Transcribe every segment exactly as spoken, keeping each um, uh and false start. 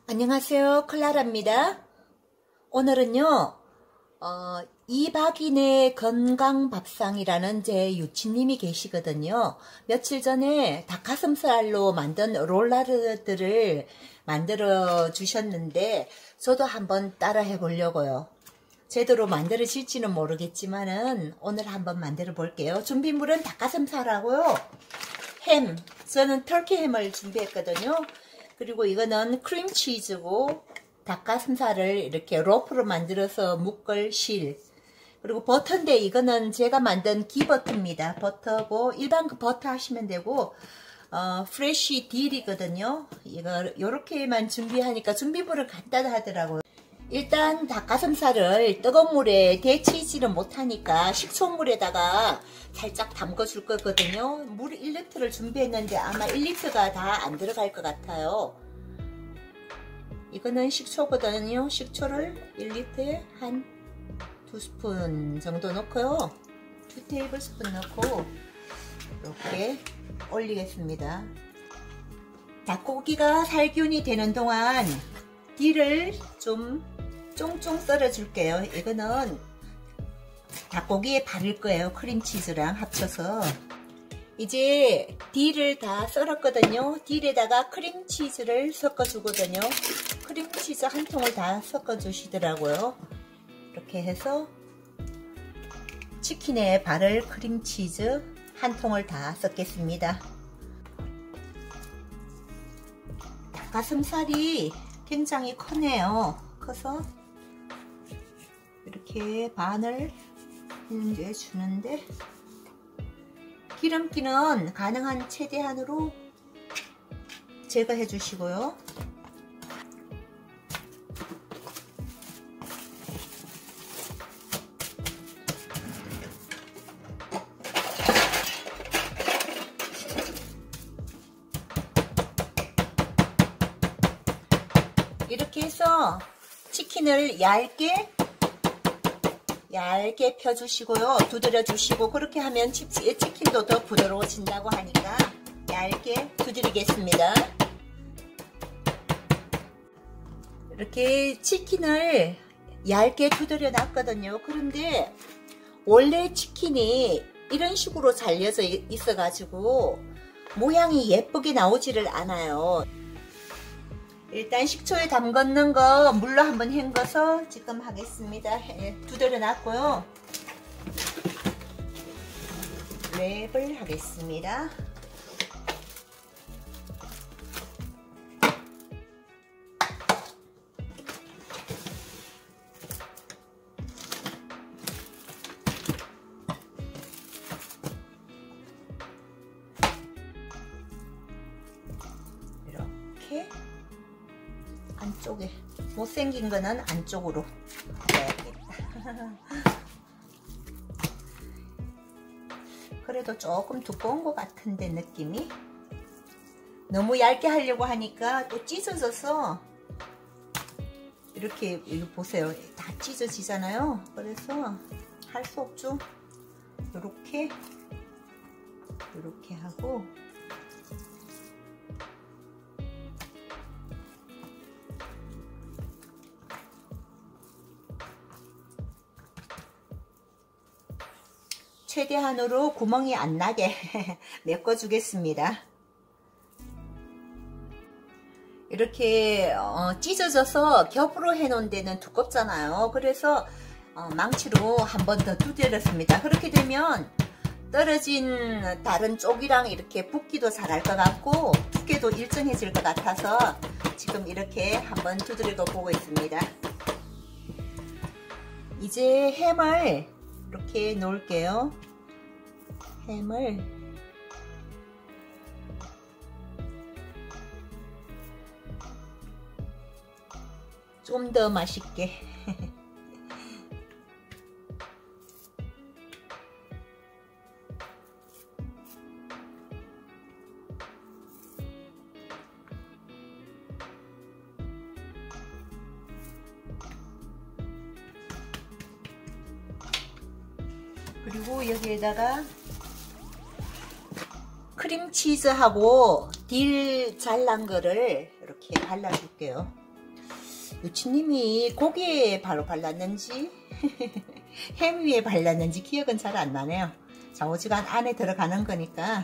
안녕하세요. 클라라입니다. 오늘은요, 어, 이박인의 건강밥상이라는 제 유치님이 계시거든요. 며칠 전에 닭가슴살로 만든 롤라드들을 만들어 주셨는데, 저도 한번 따라 해보려고요. 제대로 만들어질지는 모르겠지만은, 오늘 한번 만들어 볼게요. 준비물은 닭가슴살하고요, 햄, 저는 터키 햄을 준비했거든요. 그리고 이거는 크림치즈고 닭가슴살을 이렇게 로프로 만들어서 묶을 실, 그리고 버터인데 이거는 제가 만든 기버터입니다. 버터고 일반 그 버터 하시면 되고 어, 프레쉬 딜이거든요. 이거 요렇게만 준비하니까 준비물을 간단하더라고요. 일단 닭가슴살을 뜨거운 물에 데치지를 못하니까 식초물에다가 살짝 담궈 줄 거거든요. 물 일 리터를 준비했는데 아마 일 리터가 다 안 들어갈 것 같아요. 이거는 식초거든요. 식초를 일 리터에 한 두 스푼 정도 넣고요. 두 테이블 스푼 넣고 이렇게 올리겠습니다. 닭고기가 살균이 되는 동안 딜을 좀 쫑쫑 썰어 줄게요. 이거는 닭고기에 바를 거예요. 크림치즈랑 합쳐서. 이제 딜을 다 썰었거든요. 딜에다가 크림치즈를 섞어 주거든요. 크림치즈 한 통을 다 섞어 주시더라고요. 이렇게 해서 치킨에 바를 크림치즈 한 통을 다 섞겠습니다. 닭가슴살이 굉장히 크네요. 커서 이렇게 반을 이제 주는데, 기름기는 가능한 최대한으로 제거해 주시고요. 이렇게 해서 치킨을 얇게 얇게 펴주시고요. 두드려 주시고, 그렇게 하면 치킨도 더 부드러워진다고 하니까 얇게 두드리겠습니다. 이렇게 치킨을 얇게 두드려 놨거든요. 그런데 원래 치킨이 이런 식으로 잘려져 있어 가지고 모양이 예쁘게 나오지를 않아요. 일단 식초에 담궜는 거 물로 한번 헹궈서 지금 하겠습니다. 두드려 놨고요. 랩을 하겠습니다. 이렇게 안쪽에 못생긴 거는 안쪽으로 넣어야겠다. 그래도 조금 두꺼운 것 같은데, 느낌이 너무 얇게 하려고 하니까 또 찢어져서, 이렇게 이거 보세요, 다 찢어지잖아요. 그래서 할 수 없죠. 이렇게 이렇게 하고, 최대한으로 구멍이 안 나게 메꿔 주겠습니다. 이렇게 어, 찢어져서 겹으로 해 놓은 데는 두껍잖아요. 그래서 어, 망치로 한 번 더 두드렸습니다. 그렇게 되면 떨어진 다른 쪽이랑 이렇게 붓기도 잘할 것 같고 두께도 일정해질 것 같아서 지금 이렇게 한번 두드리고 보고 있습니다. 이제 햄을 이렇게 놓을게요. 햄을 좀 더 맛있게 그리고 여기에다가 크림치즈하고 딜 잘난 거를 이렇게 발라줄게요. 유치님이 고기에 바로 발랐는지 햄 위에 발랐는지 기억은 잘 안 나네요. 좌우지간 안에 들어가는 거니까.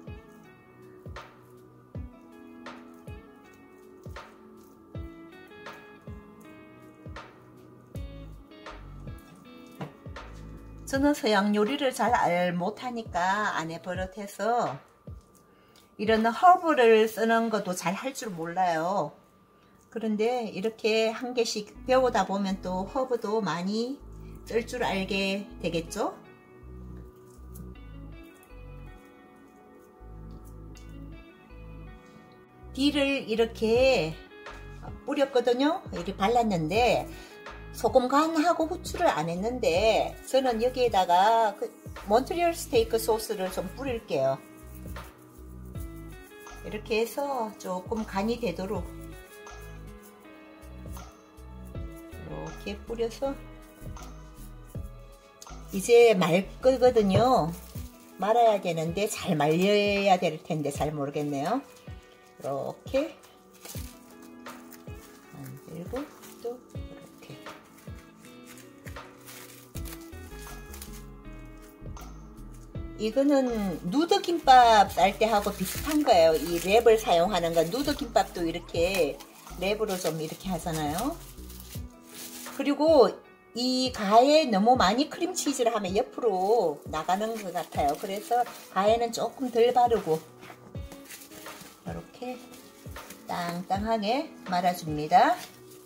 저는 서양 요리를 잘 못하니까 안에 버릇해서 이런 허브를 쓰는 것도 잘 할 줄 몰라요. 그런데 이렇게 한 개씩 배우다 보면 또 허브도 많이 쓸 줄 알게 되겠죠? 딜을 이렇게 뿌렸거든요. 이렇게 발랐는데 소금 간하고 후추를 안 했는데 저는 여기에다가 그 몬트리올 스테이크 소스를 좀 뿌릴게요. 이렇게 해서 조금 간이 되도록 이렇게 뿌려서 이제 말 거거든요. 말아야 되는데 잘 말려야 될 텐데 잘 모르겠네요. 이렇게 만들고 또 이렇게 이거는 누드김밥 쌀 때 하고 비슷한 거예요. 이 랩을 사용하는 건 누드김밥도 이렇게 랩으로 좀 이렇게 하잖아요. 그리고 이 가에 너무 많이 크림치즈를 하면 옆으로 나가는 것 같아요. 그래서 가에는 조금 덜 바르고 이렇게 땅땅하게 말아줍니다.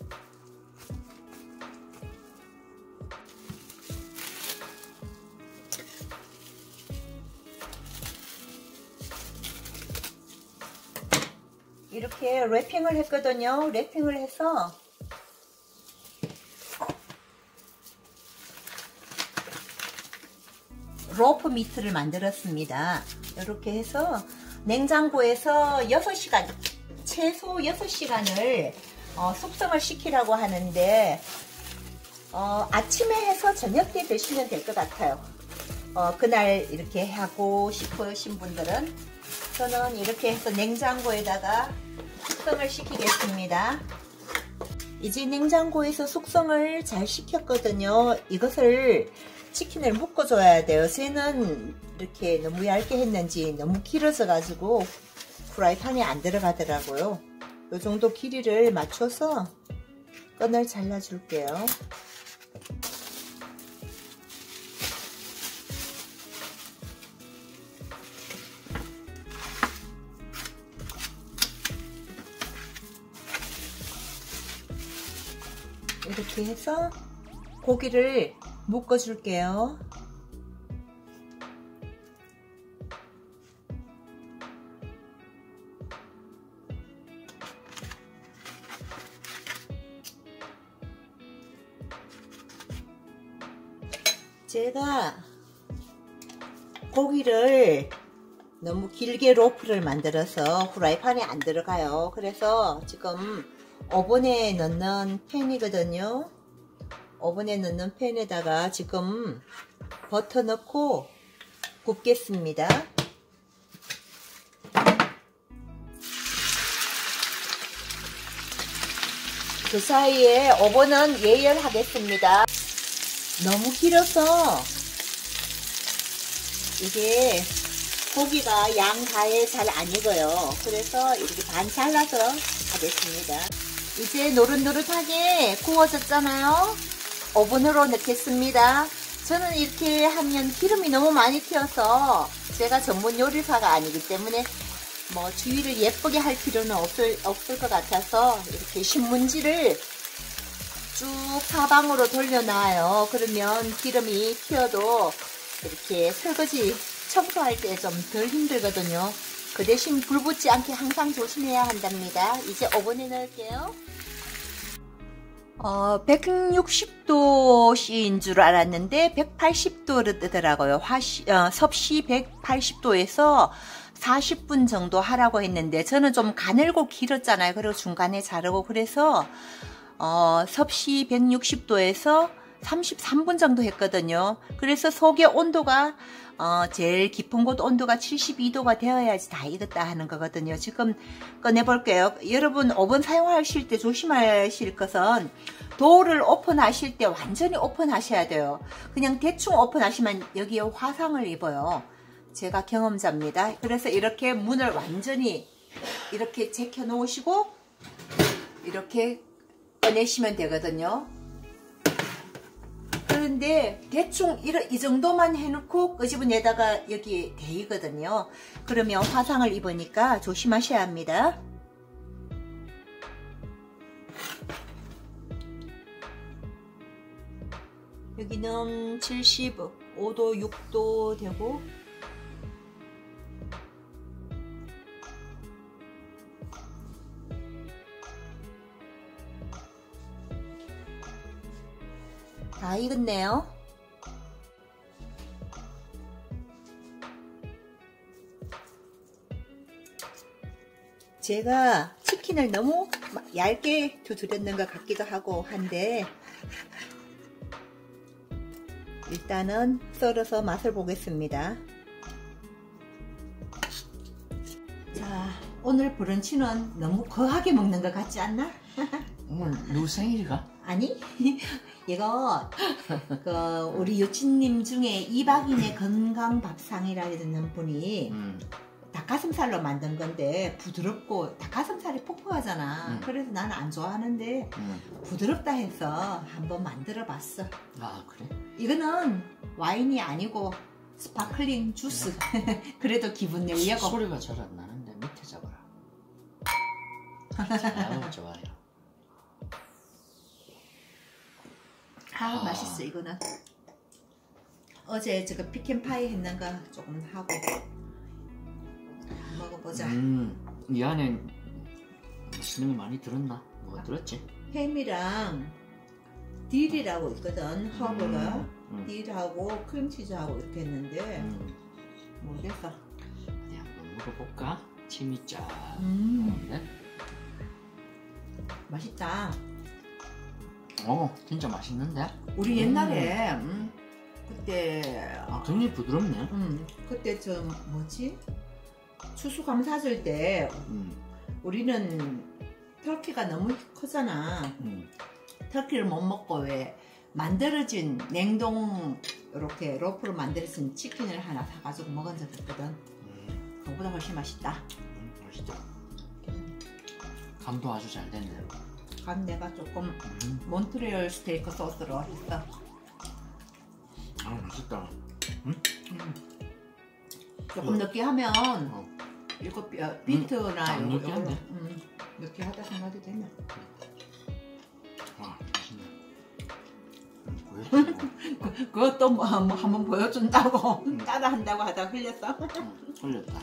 이렇게 랩핑을 했거든요. 랩핑을 해서 로프 미트를 만들었습니다. 이렇게 해서 냉장고에서 여섯 시간, 최소 여섯 시간을 어, 숙성을 시키라고 하는데 어, 아침에 해서 저녁 때 드시면 될 것 같아요. 어, 그날 이렇게 하고 싶으신 분들은 저는 이렇게 해서 냉장고에다가 숙성을 시키겠습니다. 이제 냉장고에서 숙성을 잘 시켰거든요. 이것을 치킨을 묶어줘야 돼요. 쟤는 이렇게 너무 얇게 했는지 너무 길어져 가지고 프라이팬에 안 들어가더라고요. 이 정도 길이를 맞춰서 끈을 잘라 줄게요. 이렇게 해서 고기를 묶어 줄게요. 제가 고기를 너무 길게 로프를 만들어서 후라이팬에 안 들어가요. 그래서 지금 오븐에 넣는 팬이거든요. 오븐에 넣는 팬에다가 지금 버터 넣고 굽겠습니다. 그 사이에 오븐은 예열하겠습니다. 너무 길어서 이게 고기가 양가에 잘 안 익어요. 그래서 이렇게 반 잘라서 하겠습니다. 이제 노릇노릇하게 구워졌잖아요. 오븐으로 넣겠습니다. 저는 이렇게 하면 기름이 너무 많이 튀어서 제가 전문 요리사가 아니기 때문에 뭐 주위를 예쁘게 할 필요는 없을, 없을 것 같아서 이렇게 신문지를 쭉 사방으로 돌려놔요. 그러면 기름이 튀어도 이렇게 설거지 청소할 때 좀 덜 힘들거든요. 그 대신 불 붙지 않게 항상 조심해야 한답니다. 이제 오븐에 넣을게요. 어, 백육십 도씨인 줄 알았는데 백팔십 도를 뜨더라고요. 화시, 어, 섭씨 백팔십 도에서 사십 분 정도 하라고 했는데 저는 좀 가늘고 길었잖아요. 그리고 중간에 자르고 그래서 어, 섭씨 백육십 도에서 삼십삼 분 정도 했거든요. 그래서 속의 온도가 어, 제일 깊은 곳 온도가 칠십이 도가 되어야지 다 익었다 하는 거거든요. 지금 꺼내볼게요. 여러분 오븐 사용하실 때 조심하실 것은 도어를 오픈하실 때 완전히 오픈하셔야 돼요. 그냥 대충 오픈하시면 여기에 화상을 입어요. 제가 경험자입니다. 그래서 이렇게 문을 완전히 이렇게 제껴 놓으시고 이렇게 꺼내시면 되거든요. 그런데 대충 이 정도만 해놓고 끄집어내다가 여기 데이거든요. 그러면 화상을 입으니까 조심하셔야 합니다. 여기는 칠십오 도, 육 도 되고 다 익었네요. 제가 치킨을 너무 얇게 두드렸는 것 같기도 하고 한데 일단은 썰어서 맛을 보겠습니다. 자, 오늘 브런치는 너무 거하게 먹는 것 같지 않나? 오늘 누구 생일이가? 아니, 이거 그 우리 요친님 중에 이박인의 건강밥상이라는 분이 음. 닭가슴살로 만든 건데 부드럽고 닭가슴살이 퍽퍽하잖아. 음. 그래서 나는 안 좋아하는데 음. 부드럽다 해서 한번 만들어 봤어. 아, 그래? 이거는 와인이 아니고 스파클링 주스. 그래도 기분 내려고. 소리가 잘 안 나는데 밑에 잡아라. 아유, 좋아요. 아, 아, 맛있어. 이거는 어제 제가 피켄파이 했는가 조금 하고 먹어보자. 음, 이 안에 맛있는 게 많이 들었나? 뭐가 들었지? 햄이랑 딜이라고 있거든. 허브가 음, 음. 딜하고 크림치즈하고 이렇게 했는데 음. 모르겠어. 어디 한번 먹어볼까? 침이 쫙 음. 나오는데? 맛있다. 어, 진짜 맛있는데? 우리 옛날에 음. 음, 그때 아, 굉장히 부드럽네. 음, 그때 저 뭐지? 추수감사절 때 음. 우리는 터키가 너무 크잖아. 음. 터키를 못 먹고 왜 만들어진 냉동 이렇게 로프로 만들어진 치킨을 하나 사가지고 먹은 적 있거든. 음. 그거보다 훨씬 맛있다. 음, 맛있다. 음. 간도 아주 잘 됐네. 간 내가 조금 음. 몬트리올 스테이크 소스로 했어. 아, 맛있다. 음? 음. 조금 늦게 하면 어. 이거 비트나 음, 이거 이거 음, 늦게 하다 생각이 되네. 와, 맛있네. 그, 그것도 뭐, 뭐 한번 보여준다고 음. 따라 한다고 하다 흘렸어. 음, 흘렸다.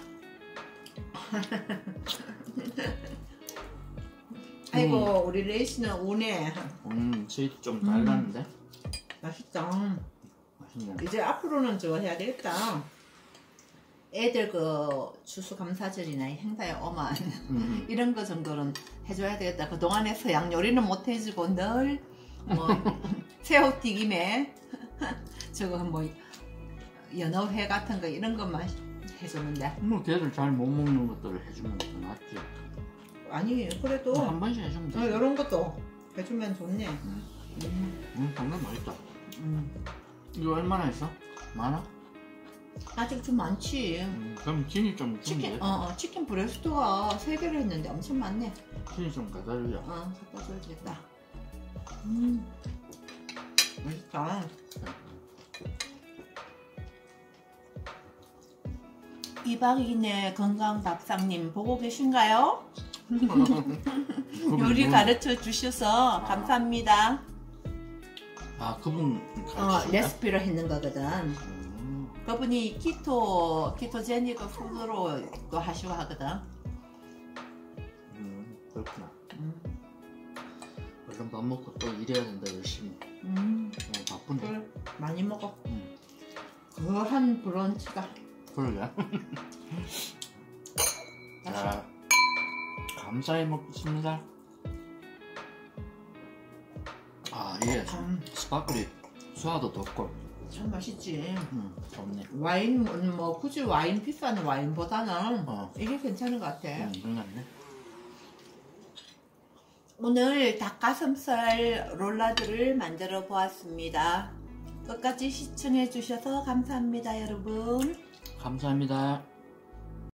아이고 음. 우리 레이씨는 오네. 음, 스윗 좀 달랐는데. 음. 맛있다. 맛있네. 이제 앞으로는 저거 해야 되겠다. 애들 그 추수감사절이나 행사에 오면 음. 이런 거 정도는 해줘야 되겠다. 그 동안에 서양 요리는 못 해주고 늘 뭐 새우튀김에 저거 뭐 연어회 같은 거 이런 것만 해주는데. 뭐 걔들 잘 못 먹는 것들을 해주면 더 낫지. 아니 그래도 뭐 한 번씩 해주면 되지. 어, 이런 것도 해주면 좋네. 음, 음. 음 정말 맛있다. 음. 이거 얼마나 했어? 많아? 아직 좀 많지. 음, 그럼 진이 좀 치킨, 어, 어, 치킨 브레스트가 세 개를 했는데 엄청 많네. 진이 좀 갖다 주자. 어, 갖다 줘야겠다. 음, 맛있다. 이박인의 건강밥상님 보고 계신가요? 요리 가르쳐 주셔서 감사합니다. 아, 그분 어, 레시피를 했는 거거든. 그분이 키토, 키토제닉 푸드로 또 하시고 하거든. 음, 그렇구나. 음. 얼른 밥 먹고 또 일해야 된다, 열심히. 음. 어, 바쁜데. 그래, 많이 먹어. 음. 그한 브런치다. 그러게. 자, 감사히 먹겠습니다. 아, 이게 음. 스파클리 수화도 덥고. 참 맛있지. 음, 좋네. 와인 뭐 굳이 와인 비싼 와인보다는 어. 이게 괜찮은 것 같아. 음, 괜찮네. 오늘 닭가슴살 롤라드를 만들어 보았습니다. 끝까지 시청해 주셔서 감사합니다, 여러분. 감사합니다.